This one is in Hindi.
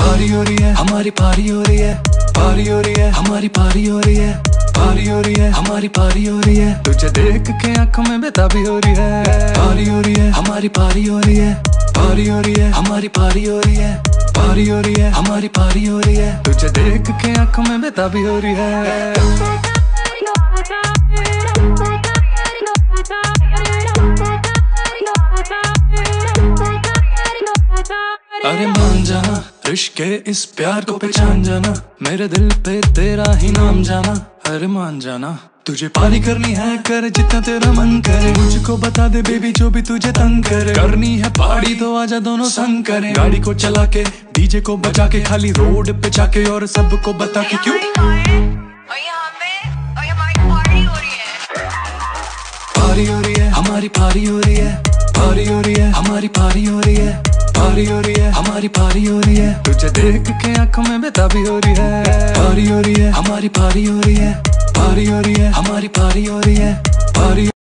पारी हो रही है हमारी पारी हो रही है, पारी हो रही है हमारी पारी हो रही है, पारी हो रही है हमारी पारी हो रही है। तुझे देख के आंखों में बेताबी हो रही है, पारी हो रही है हमारी पारी हो रही है, पारी हो रही है हमारी पारी हो रही है, पारी हो रही है हमारी पारी हो रही है। तुझे देख के आंखों में बेताबी हो रही है। अरे मान जाना इश्क के इस प्यार को पहचान जाना, मेरे दिल पे तेरा ही नाम जाना। अरे मान जाना तुझे पारी करनी है, कर जितना तेरा मन करे। मुझको बता दे बेबी जो भी तुझे तंग करे, करनी है पारी तो आजा दोनों संग करें। गाड़ी को चला के डीजे को बजा के खाली रोड पे जाके और सबको बता के क्यों पारी हो रही है हमारी पारी हो रही है, पारी हो रही है हमारी पारी हो रही है, पारी हो रही है हमारी पारी हो रही है। तुझे देख के आंखों में बेताबी हो रही है, पारी हो रही है हमारी पारी हो रही है, पारी हो रही है हमारी पारी हो रही है, पारी